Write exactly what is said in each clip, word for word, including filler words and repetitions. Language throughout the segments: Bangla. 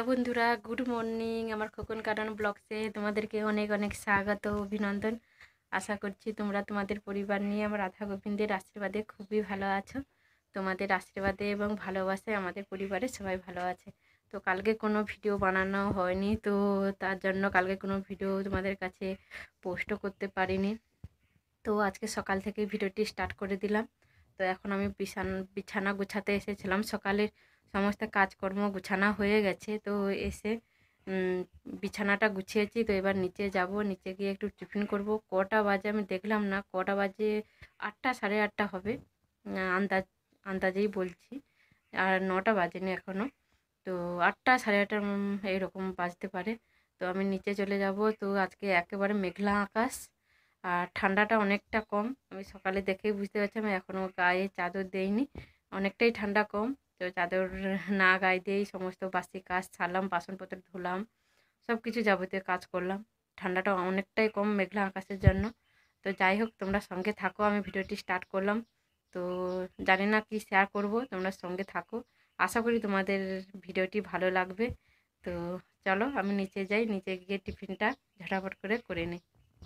হ্যালো বন্ধুরা, গুড মর্নিং। আমার খোকন কাটান ব্লগসে তোমাদেরকে অনেক অনেক স্বাগত, অভিনন্দন। আশা করছি তোমরা তোমাদের পরিবার নিয়ে আমার রাধা গোবিন্দের আশীর্বাদে খুবই ভালো আছো। তোমাদের আশীর্বাদে এবং ভালোবাসায় আমাদের পরিবারে সবাই ভালো আছে। তো কালকে কোনো ভিডিও বানানো হয়নি, তো তার জন্য কালকে কোনো ভিডিও তোমাদের কাছে পোস্টও করতে পারিনি। তো আজকে সকাল থেকে ভিডিওটি স্টার্ট করে দিলাম। তো এখন আমি বিছানা বিছানা গুছাতে এসেছিলাম। সকালের সমস্ত কাজকর্ম গুছানো হয়ে গেছে, তো এসে বিছানাটা গুছিয়েছি। তো এবার নিচে যাব, নিচে গিয়ে একটু টিফিন করব। কটা বাজে আমি দেখলাম না, কটা বাজে আটটা সাড়ে আটটা হবে, আন্দাজ আন্দাজেই বলছি। আর নটা বাজেনি এখনও, তো আটটা সাড়ে আটটা এরকম বাজতে পারে। তো আমি নিচে চলে যাব। তো আজকে একেবারে মেঘলা আকাশ, আর ঠান্ডাটা অনেকটা কম। আমি সকালে দেখেই বুঝতে পারছি, আমি এখনও গায়ে চাদর দেইনি, অনেকটাই ঠান্ডা কম। তো চাদর না গায়ে দিয়েই সমস্ত বাসি কাজ ছাড়লাম, বাসনপত্র ধুলাম, সব কিছু যাবতীয় কাজ করলাম। ঠান্ডাটা অনেকটাই কম মেঘলা আকাশের জন্য। তো যাই হোক, তোমরা সঙ্গে থাকো, আমি ভিডিওটি স্টার্ট করলাম। তো জানি না কি শেয়ার করব, তোমরা সঙ্গে থাকো। আশা করি তোমাদের ভিডিওটি ভালো লাগবে। তো চলো আমি নিচে যাই, নিচে গিয়ে টিফিনটা ঝটাফট করে করে নিই।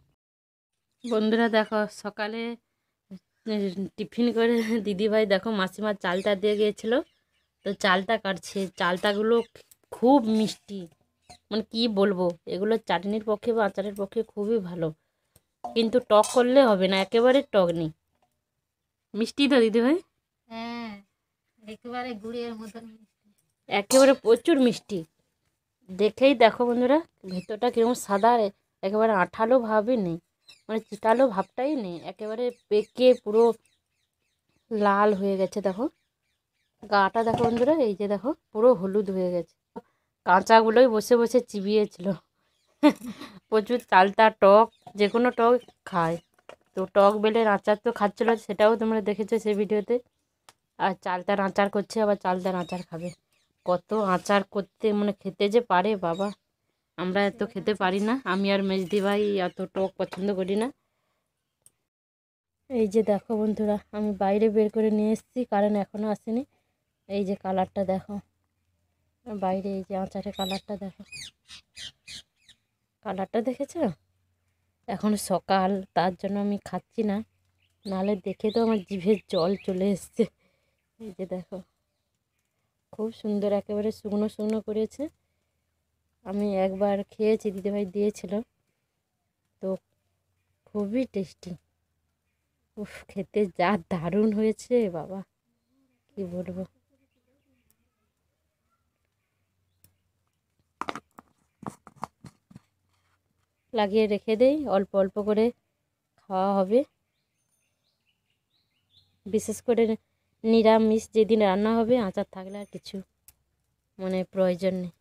বন্ধুরা দেখো, সকালে টিফিন করে দিদিভাই দেখো মাসিমার চালটা দিয়ে গিয়েছিল, তো চালটা কাটছে। চালটাগুলো খুব মিষ্টি, মানে কি বলবো, এগুলো চাটনির পক্ষে বা আচারের পক্ষে খুবই ভালো, কিন্তু টক করলে হবে না, একেবারে টক নেই। মিষ্টি তো দিদিভাই? হ্যাঁ, একেবারে গুড়ের মতন একেবারে প্রচুর মিষ্টি। দেখেই দেখো বন্ধুরা, ভেতরটা কিরকম সাদা, একেবারে আঠালো ভাবই নেই, মানে চিটালো ভাবটাই নেই, একেবারে পেকে পুরো লাল হয়ে গেছে। দেখো গাটা দেখো বন্ধুরা, এই যে দেখো পুরো হলুদ হয়ে গেছে। কাঁচাগুলোই বসে বসে চিবিয়েছিল। প্রচুর চালটা টক, যে কোনো টক খায়। তো টক বেলের আচার তো খাচ্ছিল, সেটাও তোমরা দেখেছো সেই ভিডিওতে। আর চালতার আচার করছে, আবার চালতার আচার খাবে। কত আচার করতে, মানে খেতে যে পারে বাবা, আমরা এত খেতে পারি না। আমি আর মেজদি ভাই এত টক পছন্দ করি না। এই যে দেখো বন্ধুরা, আমি বাইরে বের করে নিয়ে এসেছি, কারণ এখনও আসেনি। এই যে কালারটা দেখো বাইরে, এই যে আচারের কালারটা দেখো, কালারটা দেখেছো? এখন সকাল, তার জন্য আমি খাচ্ছি না, নাহলে দেখে তো আমার জিভে জল চলে এসছে। এই যে দেখো খুব সুন্দর, একেবারে শুকনো শুকনো করেছে। আমি একবার খেয়েছি, দিদিভাই দিয়েছিল, তো খুবই টেস্টি। উফ, খেতে যা দারুণ হয়েছে বাবা, কি বলবো। লাগিয়ে রেখে দেই, অল্প অল্প করে খাওয়া হবে। বিশেষ করে নিরামিষ যেদিন রান্না হবে, আচার থাকলে আর কিছু মানে প্রয়োজন নেই।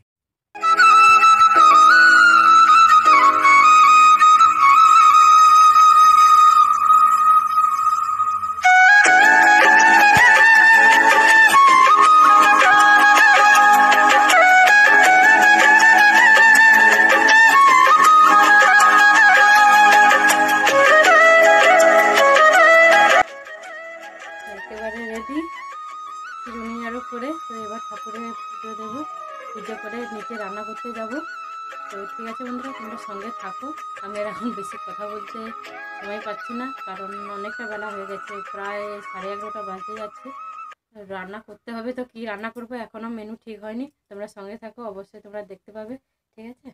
একেবারে রেডি, চিরুনি আরও করে। তো এবার ঠাকুরের পুজো দেবো, পুজো করে নিচে রান্না করতে যাব। তো ঠিক আছে বন্ধুরা, তোমরা সঙ্গে থাকো। আমি আর এখন বেশি কথা বলতে সময় পাচ্ছি না, কারণ অনেকটা বেলা হয়ে গেছে, প্রায় সাড়ে এগারোটা বাজতে যাচ্ছে। রান্না করতে হবে, তো কি রান্না করবো এখনও মেনু ঠিক হয়নি। তোমরা সঙ্গে থাকো, অবশ্যই তোমরা দেখতে পাবে, ঠিক আছে?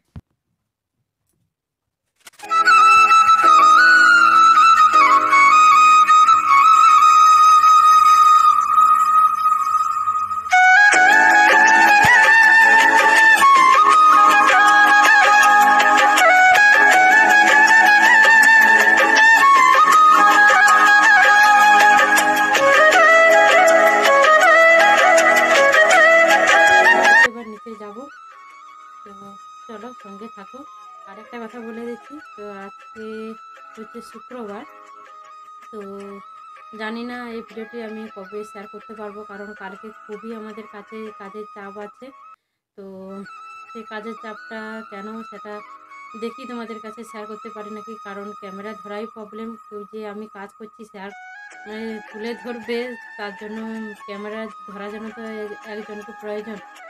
চলো সঙ্গে থাকো। আরেকটা কথা বলে দিচ্ছি, তো আজকে হচ্ছে শুক্রবার। তো জানি না এই ভিডিওটি আমি কবে শেয়ার করতে পারবো, কারণ কালকে খুবই আমাদের কাছে কাজের চাপ আছে। তো সেই কাজের চাপটা কেন, সেটা দেখি তোমাদের কাছে শেয়ার করতে পারি নাকি, কারণ ক্যামেরা ধরাই প্রবলেম। কেউ যে আমি কাজ করছি শেয়ার মানে তুলে ধরবে, তার জন্য ক্যামেরা ধরার জন্য তো একজনকে প্রয়োজন।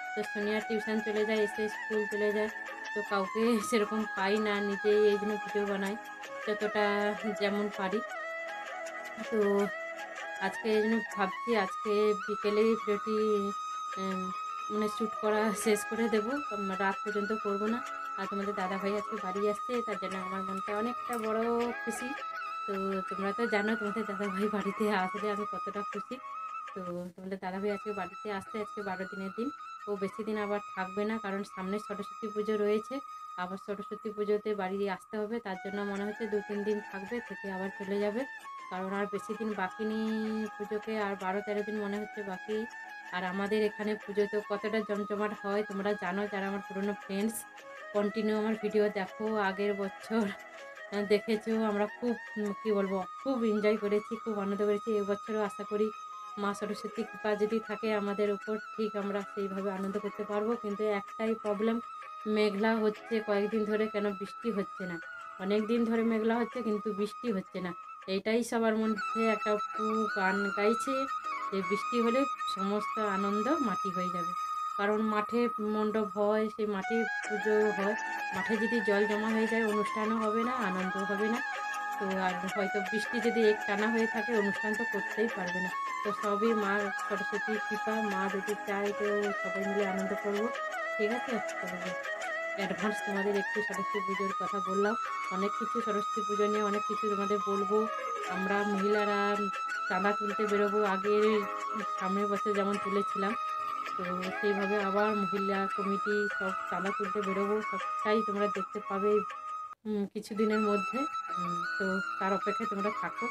তো সোনিয়া টিউশন চলে যায়, এসে স্কুল চলে যায়, তো কাউকে সেরকম পাই না, নিজেই এই জন্য ভিডিও বানাই যতটা যেমন পারি। তো আজকে এই জন্য ভাবছি আজকে বিকেলেই ভিডিওটি উম, মানে শ্যুট করা শেষ করে দেবো, উম, রাত পর্যন্ত করবো না। আর তোমাদের দাদাভাই আজকে বাড়ি আসছে, তার জন্য আমার মনটা অনেকটা বড় খুশি। তো তোমরা তো জানো তোমাদের দাদাভাই বাড়িতে আসলে আমি কতটা খুশি। তো তোমাদের দাদাভাই আজকে বাড়িতে আসছে, আজকে বারো দিনের দিন। ও বেশি দিন আবার থাকবে না, কারণ সামনে সরস্বতী পুজো রয়েছে, আবার সরস্বতী পুজোতে বাড়ি আসতে হবে। তার জন্য মনে হচ্ছে দু তিন দিন থাকবে, থেকে আবার চলে যাবে, কারণ আর বেশি দিন বাকি নেই পুজোকে, আর বারো তেরো দিন মনে হচ্ছে বাকি। আর আমাদের এখানে পুজো তো কতটা জমজমাট হয় তোমরা জানো, যারা আমার পুরনো ফ্রেন্ডস কন্টিনিউ আমার ভিডিও দেখো, আগের বছর দেখেছো, আমরা খুব কী বলবো খুব এনজয় করেছি, খুব আনন্দ করেছি। এবছরও আশা করি মা সরস্বতী কৃপা যদি থাকে আমাদের উপর, ঠিক আমরা সেইভাবে আনন্দ করতে পারবো। কিন্তু একটাই প্রবলেম, মেঘলা হচ্ছে কয়েকদিন ধরে, কেন বৃষ্টি হচ্ছে না। অনেক দিন ধরে মেঘলা হচ্ছে কিন্তু বৃষ্টি হচ্ছে না। এইটাই সবার মধ্যে একটা পু গান গাইছে যে বৃষ্টি হলে সমস্ত আনন্দ মাটি হয়ে যাবে, কারণ মাঠে মণ্ডপ হয়, সেই মাঠে পুজো হয়, মাঠে যদি জল জমা হয়ে যায় অনুষ্ঠানও হবে না, আনন্দ হবে না। তো আর হয়তো বৃষ্টি যদি এক টানা হয়ে থাকে অনুষ্ঠান তো করতেই পারবে না। তো সবই মা সরস্বতীর কৃপা, মা যদি চায় তো সবাই মিলে আনন্দ করবো, ঠিক আছে। তো অ্যাডভান্স তোমাদের একটু সরস্বতী পুজোর কথা বললাম, অনেক কিছু সরস্বতী পুজো নিয়ে অনেক কিছু তোমাদের বলবো। আমরা মহিলারা চাঁদা তুলতে বেরোবো, আগের সামনের বছর যেমন তুলেছিলাম, তো সেইভাবে আবার মহিলা কমিটি সব চাঁদা তুলতে বেরোবো, সবটাই তোমরা দেখতে পাবে উম, কিছুদিনের মধ্যে। উম, তো তার অপেক্ষায় তোমরা থাকো।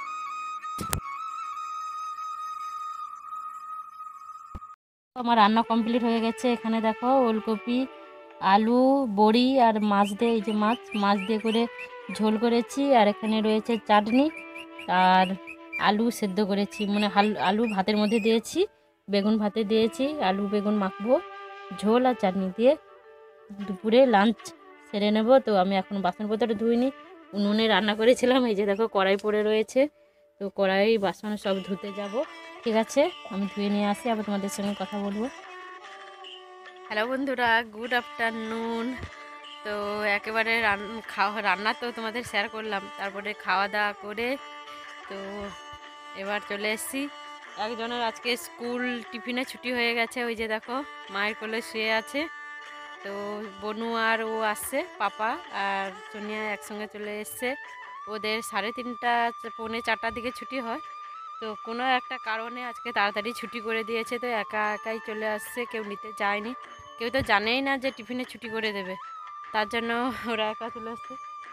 আমার রান্না কমপ্লিট হয়ে গেছে। এখানে দেখো ওলকপি, আলু, বড়ি আর মাছ দিয়ে, এই যে মাছ মাছ দিয়ে করে ঝোল করেছি, আর এখানে রয়েছে চাটনি, আর আলু সেদ্ধ করেছি, মানে আলু আলু ভাতের মধ্যে দিয়েছি, বেগুন ভাতে দিয়েছি, আলু বেগুন মাখবো, ঝোল আর চাটনি দিয়ে দুপুরে লাঞ্চ সেরে নেব। তো আমি এখন বাসনপত্র ধুইনি, উনুনে রান্না করেছিলাম, এই যে দেখো কড়াই পড়ে রয়েছে, তো কড়াই বাসন সব ধুতে যাব। ঠিক আছে, আমি ধুয়ে নিয়ে আসি, আবার তোমাদের সঙ্গে কথা বলবো। হ্যালো বন্ধুরা, গুড আফটারনুন। তো একেবারে রান খাওয়া রান্না তো তোমাদের শেয়ার করলাম, তারপরে খাওয়া দাওয়া করে তো এবার চলে এসেছি। একজনের আজকে স্কুল টিফিনে ছুটি হয়ে গেছে, ওই যে দেখো মায়ের কোলে শুয়ে আছে। তো বনু আর ও আসছে, পাপা আর সোনিয়া একসঙ্গে চলে এসছে। ওদের সাড়ে তিনটা পৌনে চারটার দিকে ছুটি হয়, তো কোনো একটা কারণে আজকে তাড়াতাড়ি ছুটি করে দিয়েছে, তো একা একাই চলে আসছে, কেউ নিতে যায়নি, কেউ তো জানেই না যে টিফিনে ছুটি করে দেবে, তার জন্য ওরা একা চলে আসছে।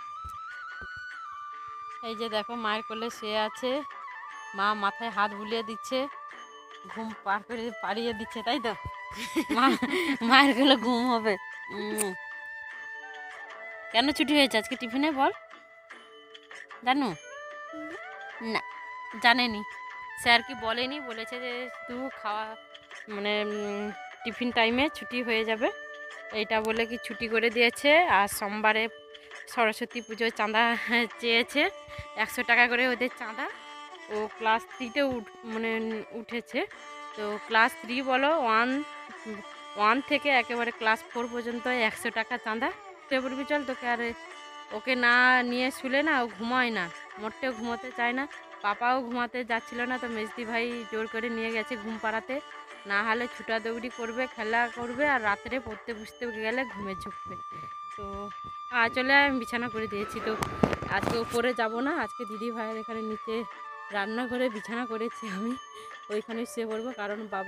এই যে দেখো মায়ের কোলে শুয়ে আছে, মা মাথায় হাত বুলিয়ে দিচ্ছে, ঘুম পার করে পাড়িয়ে দিচ্ছে, তাই তো মা মায়ের কোলে ঘুম হবে। উম, কেন ছুটি হয়েছে আজকে টিফিনে বল, জানো না? জানেনি, স্যার কি বলেনি, বলেছে যে শুধু খাওয়া মানে উম, টিফিন টাইমে ছুটি হয়ে যাবে, এইটা বলে কি ছুটি করে দিয়েছে। আর সোমবারে সরস্বতী পুজোর চাঁদা চেয়েছে, একশো টাকা করে ওদের চাঁদা। ও ক্লাস থ্রিতে উঠ মানে উঠেছে, তো ক্লাস থ্রি বলো ওয়ান ওয়ান থেকে একেবারে ক্লাস ফোর পর্যন্ত একশো টাকা চাঁদা। সে বলবি চল তোকে, আর ওকে না নিয়ে শুলে না, ও ঘুমায় না, মোটেও ঘুমোতে চায় না। পাপাও ঘুমাতে যাচ্ছিল না, তো মেজদি ভাই জোর করে নিয়ে গেছে ঘুম পাড়াতে, না হলে ছুটা দৌড়ি করবে, খেলা করবে, আর রাত্রে পড়তে বসতে গেলে ঘুমে ঝুঁকবে। তো চলে আমি বিছানা করে দিয়েছি। তো আজকে ওপরে যাব না, আজকে দিদি ভাইয়ের এখানে নিচে রান্নাঘরে বিছানা করেছি, আমি ওইখানে শুয়ে পড়বো, কারণ বাবা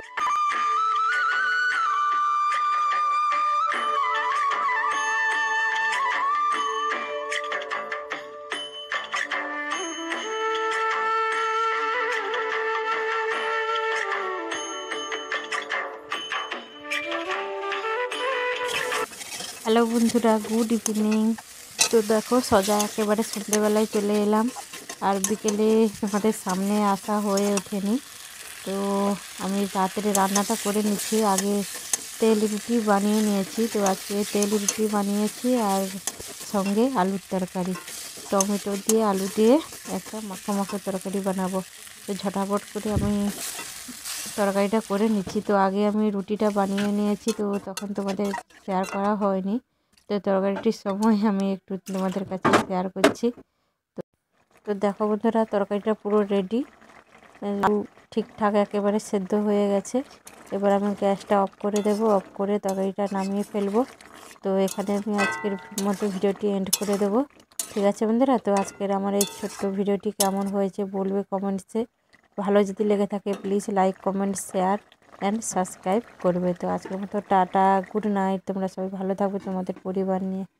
হ্যালো বন্ধুরা, গুড ইভিনিং। তো দেখো সোজা একেবারে সন্ধ্যেবেলায় চলে এলাম, আর বিকেলে তোমাদের সামনে আসা হয়ে ওঠেনি। তো আমি রাত্রে রান্নাটা করে নিচ্ছি, আগে তেল রুটি বানিয়ে নিয়েছি, তো আজকে তেল রুটি বানিয়েছি, আর সঙ্গে আলুর তরকারি, টমেটো দিয়ে আলু দিয়ে একটা মাখো মাখো তরকারি বানাবো। তো ঝটাপট করে আমি তরকারিটা করে নিচ্ছি। তো আগে আমি রুটিটা বানিয়ে নিয়েছি, তো তখন তোমাদের শেয়ার করা হয়নি। তো তরকারিটির সময় আমি একটু তোমাদের কাছে শেয়ার করছি। তো তো দেখো বন্ধুরা, তরকারিটা পুরো রেডি, ঠিকঠাক একেবারে সেদ্ধ হয়ে গেছে। এবার আমি গ্যাসটা অফ করে দেব, অফ করে তরকারিটা নামিয়ে ফেলবো। তো এখানে আমি আজকের মতো ভিডিওটি এন্ড করে দেব। ঠিক আছে বন্ধুরা, তো আজকের আমার এই ছোট্ট ভিডিওটি কেমন হয়েছে বলবে কমেন্টসে। ভালো যদি লেগে থাকে please like comment share and subscribe করবে। তো আজকের মতো টাটা, গুড নাইট, তোমরা সবাই ভালো থাকবে তোমাদের পরিবার নিয়ে।